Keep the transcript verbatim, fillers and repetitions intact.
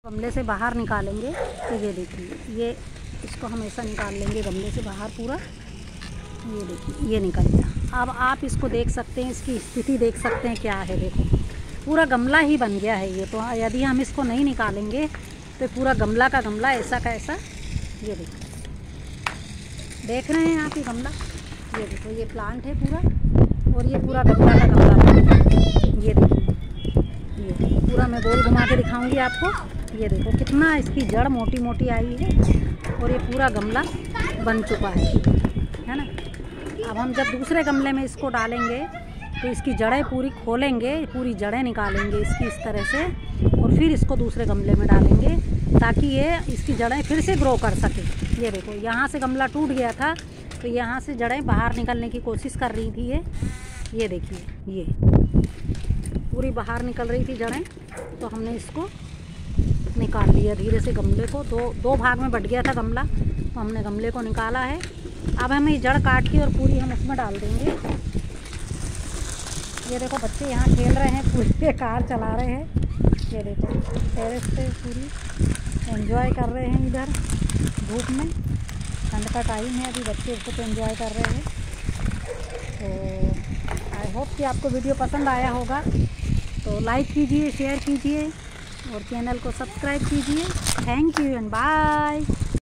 गमले से बाहर निकालेंगे तो ये देखिए, ये इसको हम ऐसा निकाल लेंगे गमले से बाहर पूरा। ये देखिए ये निकल गया। अब आप इसको देख सकते हैं, इसकी स्थिति देख सकते हैं क्या है। देखो पूरा गमला ही बन गया है ये। तो यदि हम इसको नहीं निकालेंगे तो पूरा गमला का गमला ऐसा का ऐसा, ये देखो देख रहे हैं आप ये गमला, ये देखो ये प्लांट है पूरा, और ये पूरा गमला का गमला बन गया। ये देखिए ये पूरा मैं गोल घुमा के दिखाऊंगी आपको। ये देखो कितना इसकी जड़ मोटी मोटी आई है, और ये पूरा गमला बन चुका है है ना। अब हम जब दूसरे गमले में इसको डालेंगे तो इसकी जड़ें पूरी खोलेंगे, पूरी जड़ें निकालेंगे इसकी इस तरह से, और फिर इसको दूसरे गमले में डालेंगे ताकि ये इसकी जड़ें फिर से ग्रो कर सके। ये देखो यहाँ से गमला टूट गया था तो यहाँ से जड़ें बाहर निकलने की कोशिश कर रही थी ये। ये देखिए ये पूरी बाहर निकल रही थी जड़ें, तो हमने इसको निकाल लिया धीरे से गमले को। दो दो भाग में बट गया था गमला, तो हमने गमले को निकाला है। अब हम ये जड़ काट के और पूरी हम इसमें डाल देंगे। ये देखो बच्चे यहाँ खेल रहे हैं, पूरी कार चला रहे हैं। ये देखो टेरेस पे पूरी एंजॉय कर रहे हैं इधर धूप में। ठंड का टाइम है, अभी बच्चे इसको तो एंजॉय कर रहे हैं। तो आई होप कि आपको वीडियो पसंद आया होगा, तो लाइक कीजिए, शेयर कीजिए और चैनल को सब्सक्राइब कीजिए। Thank you and bye.